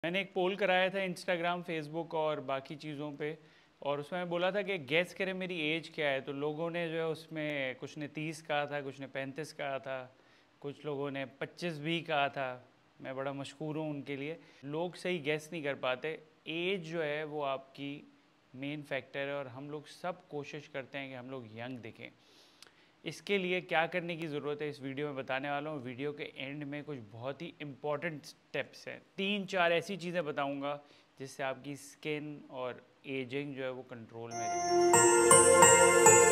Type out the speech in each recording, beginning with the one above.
मैंने एक पोल कराया था इंस्टाग्राम, फेसबुक और बाकी चीज़ों पे, और उसमें मैं बोला था कि गैस करें मेरी एज क्या है। तो लोगों ने जो है उसमें कुछ ने 30 कहा था, कुछ ने 35 कहा था, कुछ लोगों ने 25 भी कहा था। मैं बड़ा मशहूर हूँ उनके लिए। लोग सही गैस नहीं कर पाते। एज जो है वो आपकी मेन फैक्टर है, और हम लोग सब कोशिश करते हैं कि हम लोग यंग दिखें। इसके लिए क्या करने की ज़रूरत है इस वीडियो में बताने वाला हूँ। वीडियो के एंड में कुछ बहुत ही इम्पॉर्टेंट स्टेप्स हैं, 3-4 ऐसी चीज़ें बताऊँगा जिससे आपकी स्किन और एजिंग जो है वो कंट्रोल में रहे।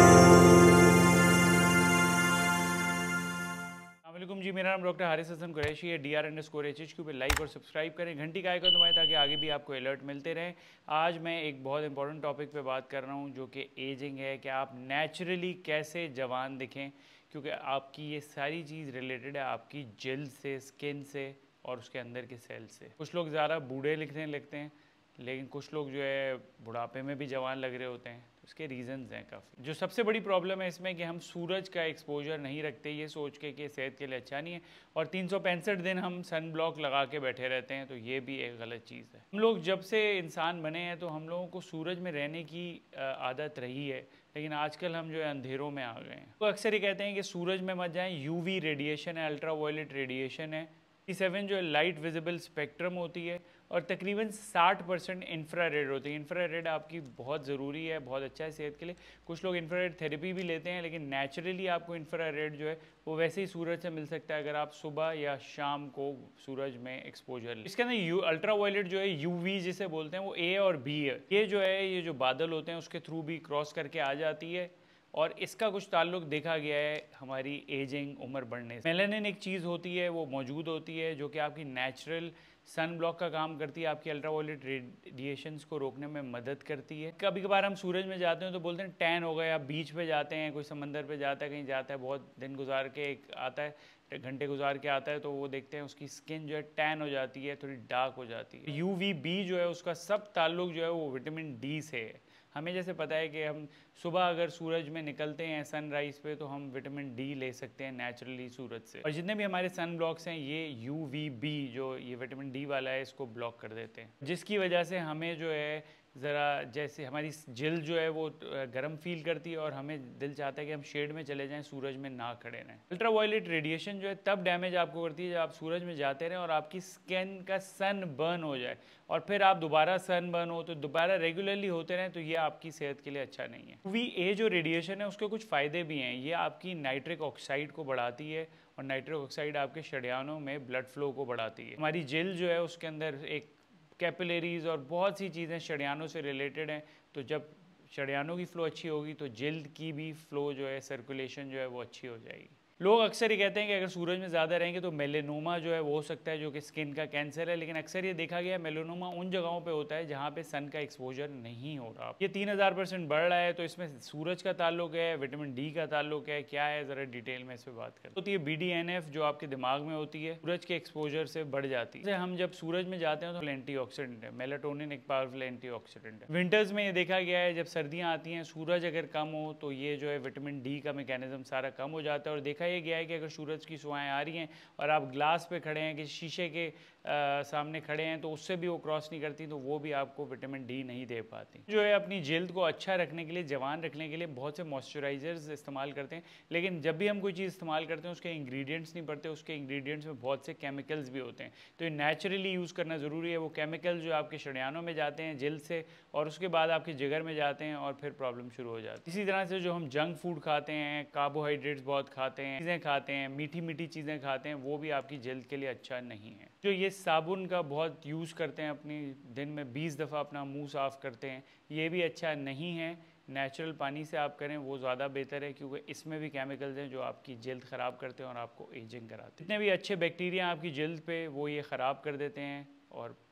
अस्सलामुअलैकुम जी, मेरा नाम डॉक्टर हारिस हसन कुरैशी है। DR_HHQ पे लाइक और सब्सक्राइब करें, घंटी का आइकन दबाएं ताकि आगे भी आपको अलर्ट मिलते रहें। आज मैं एक बहुत इंपॉर्टेंट टॉपिक पे बात कर रहा हूँ जो कि एजिंग है, कि आप नेचुरली कैसे जवान दिखें, क्योंकि आपकी ये सारी चीज़ रिलेटेड है आपकी जल्द से, स्किन से और उसके अंदर के सेल से। कुछ लोग ज़्यादा बूढ़े लिखने लगते हैं, लेकिन कुछ लोग जो है बुढ़ापे में भी जवान लग रहे होते हैं। तो उसके रीज़न्स हैं काफ़ी। जो सबसे बड़ी प्रॉब्लम है इसमें कि हम सूरज का एक्सपोजर नहीं रखते, ये सोच के कि सेहत के लिए अच्छा नहीं है, और 365 दिन हम सन ब्लॉक लगा के बैठे रहते हैं। तो ये भी एक गलत चीज़ है। हम लोग जब से इंसान बने हैं तो हम लोगों को सूरज में रहने की आदत रही है, लेकिन आजकल हम जो है अंधेरों में आ गए हैं। तो अक्सर ये कहते हैं कि सूरज में मत जाएं, UV रेडिएशन है, अल्ट्रा वायलेट रेडिएशन है। 7 जो लाइट विजिबल स्पेक्ट्रम होती है, और तकरीबन 60% इंफ्रारेड होती है। इंफ्रारेड आपकी बहुत ज़रूरी है, बहुत अच्छा है सेहत के लिए। कुछ लोग इंफ्रारेड थेरेपी भी लेते हैं, लेकिन नेचुरली आपको इंफ्रारेड जो है वो वैसे ही सूरज से मिल सकता है अगर आप सुबह या शाम को सूरज में एक्सपोजर लें। इसके अंदर अल्ट्रा वायलेट जो है, UV जिसे बोलते हैं, वो A और B है। ये जो है, ये जो बादल होते हैं उसके थ्रू भी क्रॉस करके आ जाती है, और इसका कुछ ताल्लुक देखा गया है हमारी एजिंग, उम्र बढ़ने से। मेलानिन एक चीज़ होती है, वो मौजूद होती है जो कि आपकी नेचुरल सन ब्लॉक का काम करती है, आपकी अल्ट्रावायलेट रेडिएशंस को रोकने में मदद करती है। कभी कभार हम सूरज में जाते हैं तो बोलते हैं टैन हो गया, आप बीच पे जाते हैं, कोई समंदर पे जाता है, कहीं जाता है, बहुत दिन गुजार के एक आता है, घंटे गुजार के आता है, तो वो देखते हैं उसकी स्किन जो है टैन हो जाती है, थोड़ी डार्क हो जाती है। UVB जो है उसका सब ताल्लुक जो है वो विटामिन D से है। हमें जैसे पता है कि हम सुबह अगर सूरज में निकलते हैं सनराइज़ पे, तो हम विटामिन D ले सकते हैं नेचुरली सूरज से। और जितने भी हमारे सन ब्लॉक्स हैं, ये UVB जो ये विटामिन D वाला है, इसको ब्लॉक कर देते हैं, जिसकी वजह से हमें जो है ज़रा जैसे हमारी जिल्द जो है वो गर्म फील करती है, और हमें दिल चाहता है कि हम शेड में चले जाएं, सूरज में ना खड़े रहें। अल्ट्रा वायलेट रेडिएशन जो है तब डैमेज आपको करती है जब आप सूरज में जाते रहें और आपकी स्किन का सन बर्न हो जाए, और फिर आप दोबारा सन बर्न हो, तो दोबारा रेगुलरली होते रहें, तो ये आपकी सेहत के लिए अच्छा नहीं है। UVA जो रेडिएशन है उसके कुछ फ़ायदे भी हैं। ये आपकी नाइट्रिक ऑक्साइड को बढ़ाती है, और नाइट्रिक ऑक्साइड आपके शरीयानों में ब्लड फ्लो को बढ़ाती है। हमारी जेल जो है उसके अंदर एक कैपिलरीज और बहुत सी चीज़ें शरीयानों से रिलेटेड हैं। तो जब शरीयानों की फ़्लो अच्छी होगी तो जल्द की भी फ़्लो जो है, सर्कुलेशन जो है वो अच्छी हो जाएगी। लोग अक्सर ये कहते हैं कि अगर सूरज में ज़्यादा रहेंगे तो मेलेनोमा जो है वो हो सकता है, जो कि स्किन का कैंसर है, लेकिन अक्सर ये देखा गया है मेलेनोमा उन जगहों पे होता है जहाँ पे सन का एक्सपोजर नहीं हो रहा। ये 3000% बढ़ रहा है, तो इसमें सूरज का ताल्लुक है, विटामिन D का ताल्लुक है, क्या है ज़रा डिटेल में इस पर बात करते हैं। तो ये BDNF जो आपके दिमाग में होती है, सूरज के एक्सपोजर से बढ़ जाती है। हम जब सूरज में जाते हैं तो एंटीऑक्सीडेंट है, मेलाटोनिन एक पावरफुल एंटीऑक्सीडेंट है। विंटर्स में ये देखा गया है, जब सर्दियाँ आती हैं, सूरज अगर कम हो तो ये जो है विटामिन D का मैकेनिज्म सारा कम हो जाता है। और देखा ये गया है कि अगर सूरज की शुआएं आ रही हैं और आप ग्लास पे खड़े हैं, कि शीशे के सामने खड़े हैं, तो उससे भी वो क्रॉस नहीं करती, तो वो भी आपको विटामिन D नहीं दे पाती। जो है अपनी जल्द को अच्छा रखने के लिए, जवान रखने के लिए बहुत से मॉइस्चराइजर्स इस्तेमाल करते हैं, लेकिन जब भी हम कोई चीज़ इस्तेमाल करते हैं उसके इंग्रेडिएंट्स नहीं पढ़ते, उसके इंग्रेडिएंट्स में बहुत से केमिकल्स भी होते हैं। तो ये नेचुरली यूज़ करना ज़रूरी है। वो केमिकल जो आपके शरीयानों में जाते हैं जल्द से, और उसके बाद आपके जिगर में जाते हैं, और फिर प्रॉब्लम शुरू हो जाती है। इसी तरह से जो हम जंक फूड खाते हैं, कार्बोहाइड्रेट्स बहुत खाते हैं, चीज़ें खाते हैं, मीठी मीठी चीज़ें खाते हैं, वो भी आपकी जल्द के लिए अच्छा नहीं है। जो ये साबुन का बहुत यूज़ करते हैं, अपनी दिन में 20 दफ़ा अपना मुंह साफ़ करते हैं, ये भी अच्छा नहीं है। नेचुरल पानी से आप करें वो ज़्यादा बेहतर है, क्योंकि इसमें भी केमिकल्स हैं जो आपकी जल्द ख़राब करते हैं और आपको एजिंग कराते हैं। जितने भी अच्छे बैक्टीरिया आपकी जल्द पे, वो ये ख़राब कर देते हैं, और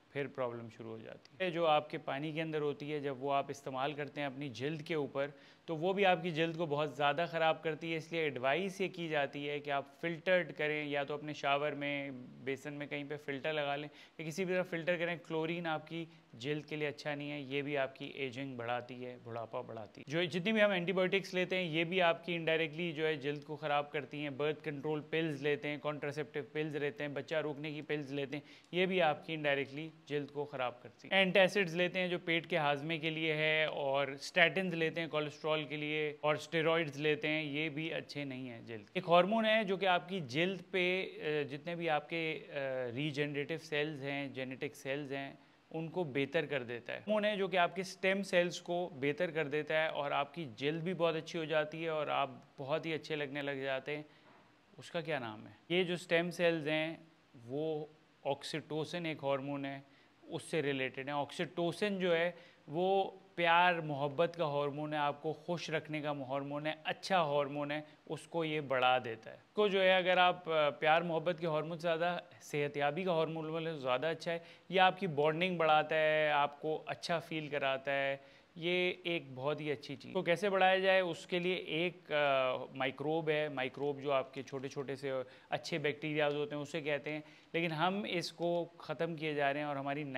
फिर प्रॉब्लम शुरू हो जाती है। जो आपके पानी के अंदर होती है, जब वो आप इस्तेमाल करते हैं अपनी जल्द के ऊपर, तो वो भी आपकी जल्द को बहुत ज़्यादा ख़राब करती है। इसलिए एडवाइस ये की जाती है कि आप फ़िल्टर्ड करें, या तो अपने शावर में, बेसन में कहीं पे फ़िल्टर लगा लें, या किसी भी तरह फ़िल्टर करें। क्लोरीन आपकी जल्द के लिए अच्छा नहीं है, ये भी आपकी एजिंग बढ़ाती है, बुढ़ापा बढ़ाती है। जो जितनी भी हम एंटीबायोटिक्स लेते हैं, ये भी आपकी इनडायरेक्टली जो है जल्द को ख़राब करती हैं। बर्थ कंट्रोल पिल्स लेते हैं, कॉन्ट्रासेप्टिव पिल्स लेते हैं, बच्चा रोकने की पिल्स लेते हैं, ये भी आपकी इनडायरेक्टली जल्द को ख़राब करती हैं। एंटासिड्स लेते हैं जो पेट के हाजमे के लिए है, और स्टैटिन्स लेते हैं कोलेस्ट्रॉल के लिए, और स्टेरॉइड्स लेते हैं, ये भी अच्छे नहीं हैं जल्द। एक हार्मोन है जो कि आपकी जल्द पे जितने भी आपके रीजनरेटिव सेल्स हैं, जेनेटिक सेल्स हैं, उनको बेहतर कर देता है। हार्मोन है जो कि आपके स्टेम सेल्स को बेहतर कर देता है, और आपकी जल्द भी बहुत अच्छी हो जाती है, और आप बहुत ही अच्छे लगने लग जाते हैं। उसका क्या नाम है? ये जो स्टेम सेल्स हैं वो ऑक्सीटोसिन एक हार्मोन है, उससे रिलेटेड है। ऑक्सीटोसिन जो है वो प्यार मोहब्बत का हार्मोन है, आपको खुश रखने का हार्मोन है, अच्छा हार्मोन है, उसको ये बढ़ा देता है। को जो है, अगर आप प्यार मोहब्बत के हार्मोन से ज़्यादा सेहतयाबी का हार्मोन वाले तो ज़्यादा अच्छा है। ये आपकी बॉन्डिंग बढ़ाता है, आपको अच्छा फील कराता है, ये एक बहुत ही अच्छी चीज़। तो कैसे बढ़ाया जाए, उसके लिए एक माइक्रोब है। माइक्रोब जो आपके छोटे छोटे से अच्छे बैक्टीरियाज होते हैं उसे कहते हैं, लेकिन हम इसको ख़त्म किए जा रहे हैं, और हमारी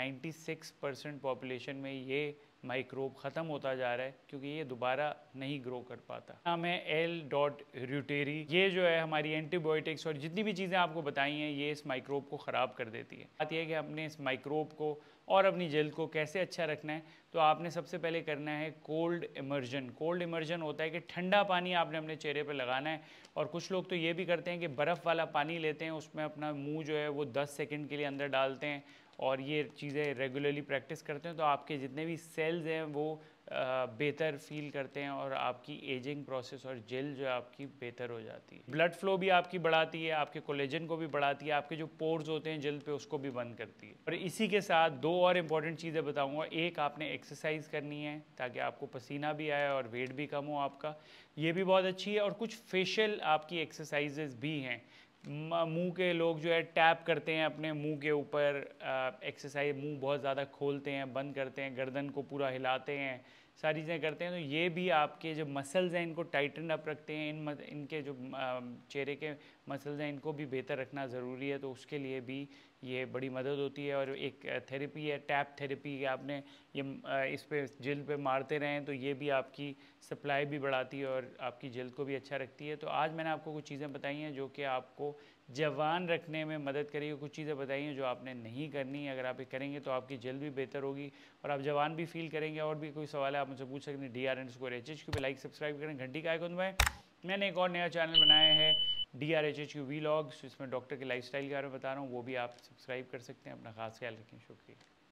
96% पॉपुलेशन में ये माइक्रोब ख़त्म होता जा रहा है, क्योंकि ये दोबारा नहीं ग्रो कर पाता। नाम है L.reuteri। ये जो है हमारी एंटीबायोटिक्स और जितनी भी चीज़ें आपको बताई हैं, ये इस माइक्रोब को ख़राब कर देती है। बात यह है कि हमने इस माइक्रोब को और अपनी जल्द को कैसे अच्छा रखना है, तो आपने सबसे पहले करना है कोल्ड इमर्जन। कोल्ड इमर्जन होता है कि ठंडा पानी आपने अपने चेहरे पर लगाना है, और कुछ लोग तो ये भी करते हैं कि बर्फ़ वाला पानी लेते हैं, उसमें अपना मुंह जो है वो 10 सेकंड के लिए अंदर डालते हैं, और ये चीज़ें रेगुलरली प्रैक्टिस करते हैं, तो आपके जितने भी सेल्स हैं वो बेहतर फील करते हैं, और आपकी एजिंग प्रोसेस और जेल जो है आपकी बेहतर हो जाती है। ब्लड फ्लो भी आपकी बढ़ाती है, आपके कोलेजन को भी बढ़ाती है, आपके जो पोर्स होते हैं जल्द पे उसको भी बंद करती है। और इसी के साथ दो और इम्पॉर्टेंट चीज़ें बताऊंगा। एक, आपने एक्सरसाइज करनी है ताकि आपको पसीना भी आए और वेट भी कम हो आपका, ये भी बहुत अच्छी है। और कुछ फेशियल आपकी एक्सरसाइजेज भी हैं। मुंह के लोग जो है टैप करते हैं अपने मुंह के ऊपर, एक्सरसाइज, मुंह बहुत ज़्यादा खोलते हैं, बंद करते हैं, गर्दन को पूरा हिलाते हैं, सारी चीज़ें करते हैं, तो ये भी आपके जो मसल्स हैं इनको टाइटन अप रखते हैं। इनके जो चेहरे के मसल्स हैं इनको भी बेहतर रखना ज़रूरी है, तो उसके लिए भी ये बड़ी मदद होती है। और एक थेरेपी है, टैप थेरेपी, आपने ये इस पे जल्द पे मारते रहें, तो ये भी आपकी सप्लाई भी बढ़ाती है और आपकी जल्द को भी अच्छा रखती है। तो आज मैंने आपको कुछ चीज़ें बताई हैं जो कि आपको जवान रखने में मदद करेगी। कुछ चीज़ें बताई हैं जो आपने नहीं करनी, अगर आप ये करेंगे तो आपकी जल्द भी बेहतर होगी और आप जवान भी फील करेंगे। और भी कोई सवाल है आप मुझसे पूछ सकते हैं। DRN_HHQ पे लाइक सब्सक्राइब करें, घंटी का आइकन दबाएं। मैंने एक और नया चैनल बनाया है DRHHQ व्लॉग्स, इसमें डॉक्टर के लाइफस्टाइल के बारे में बता रहा हूँ, वो भी आप सब्सक्राइब कर सकते हैं। अपना खास ख्याल रखें, शुक्रिया।